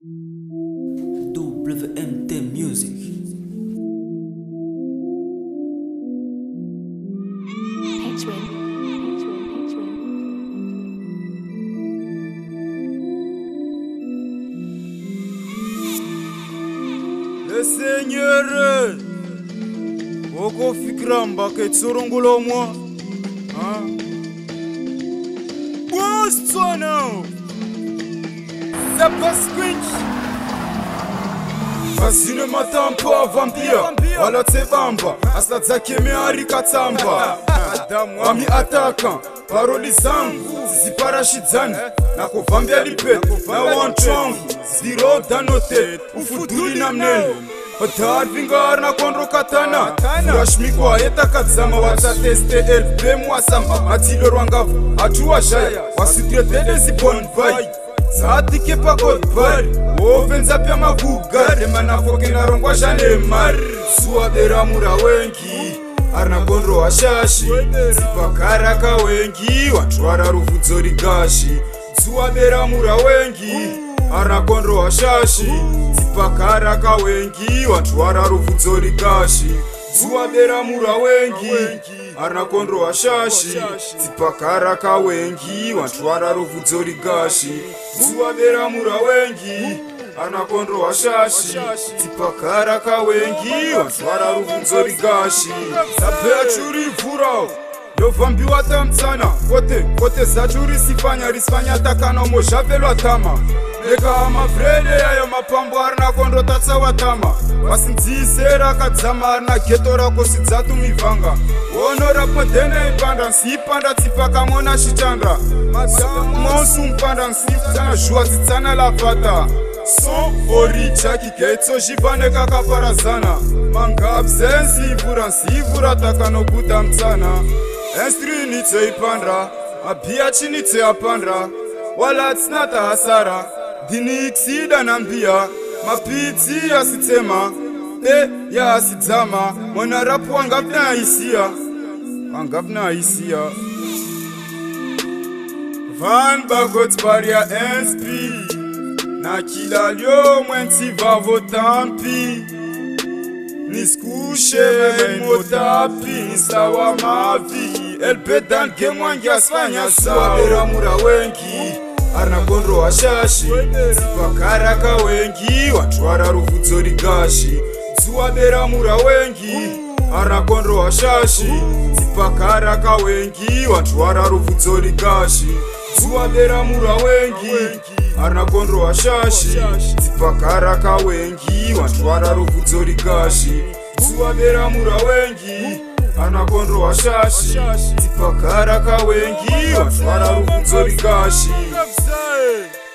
WMT Music. Le Seigneur, Oko Fikramba Ketsorongolo moi. What's toi now? Ça passe Quinch. Vas-y ne m'attends pas, vampire. Wala tsebamba, asla zakeme harika tsamba. Wami attaquant, paroli zangu, ziparashizani. Nako vambia lipeto, na wanchongu. Zero danote, ufuduli na mnene. Darvingar na kondro katana Furashmikwa eta kadzama watateste LP mwasamba Atilo rwangavu, atuwa jaya Wasitretele zipon vai Zaatike pa godbari Ovenza pia magugari Manafoke na rongwa jane mari Suabera mura wengi Arna kondro washashi Zipakaraka wengi Watuara rufudzori gashi Suabera mura wengi Arna kondro washashi Zipakaraka wengi Watuara rufudzori gashi Zuabera mura wengi Arna kondro washashi Zipakaraka wengi Watuara rufudzori gashi Zuabera mura wengi Arna kondro washashi Zipakaraka wengi Watuara rufudzori gashi Zapea churi vurao Yovambi watamtsana Kote zachuri sifanya risfanya takana Mojavelo atama Lega amavrele yayo mapambo arna kondro tatsa watama Wasindzisera kadzama arna geto rako sidzatu mivanga Honora podene ipanda nsipanda tsipaka mona shichanda Monsu mpanda nsiftsana jua zitsana lavata Son ori chaki ketso jibane kakaparazana Mangabze nsivura takano buta mtsana Enstri nitse ipandra Abia chinitse apandra Wala tsnata hasara Dini iksida nambia Mapiti ya sitema ya sidzama Mwana rapu wangapna isia Van bagot baria inspi Na kila lyo mwensi vavo tampi Niskushe motapi Nisawa mavi Elpedan gemwangi asfanya Suabera mura wengi Arna kondro washashi Zipakaraka wengi Watuara rufudzori gashi Zuabera mura wengi Arna kondro washashi Zipakaraka wengi Watuara rufudzori gashi Zuabera mura wengi Arna kondro washashi Zipakaraka wengi Watuara rufudzori gashi Zuabera mura wengi Arna kondro washashi Zipakaraka wengi Watuara rufudzori gashi